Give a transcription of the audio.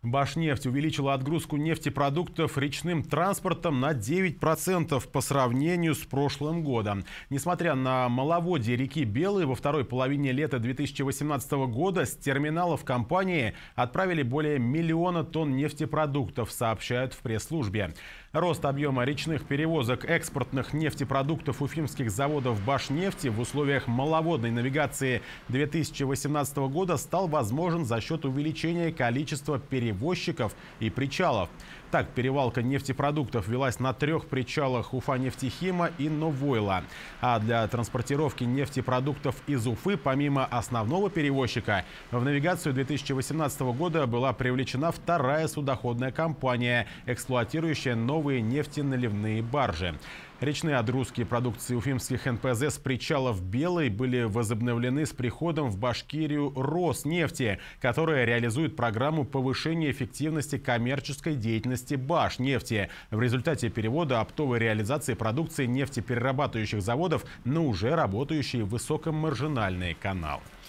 Башнефть увеличила отгрузку нефтепродуктов речным транспортом на 9% по сравнению с прошлым годом. Несмотря на маловодье реки Белой, во второй половине лета 2018 года с терминалов компании отправили более 1 миллиона тонн нефтепродуктов, сообщают в пресс-службе. Рост объема речных перевозок экспортных нефтепродуктов уфимских заводов Башнефти в условиях маловодной навигации 2018 года стал возможен за счет увеличения количества перевозчиков и причалов. Так, перевалка нефтепродуктов велась на 3 причалах Уфа-Нефтехима и Новойла. А для транспортировки нефтепродуктов из Уфы, помимо основного перевозчика, в навигацию 2018 года была привлечена вторая судоходная компания, эксплуатирующая новые нефтеналивные баржи. Речные отгрузки продукции уфимских НПЗ с причалов Белой были возобновлены с приходом в Башкирию Роснефти, которая реализует программу повышения эффективности коммерческой деятельности Башнефти в результате перевода оптовой реализации продукции нефтеперерабатывающих заводов на уже работающие высокомаржинальные каналы.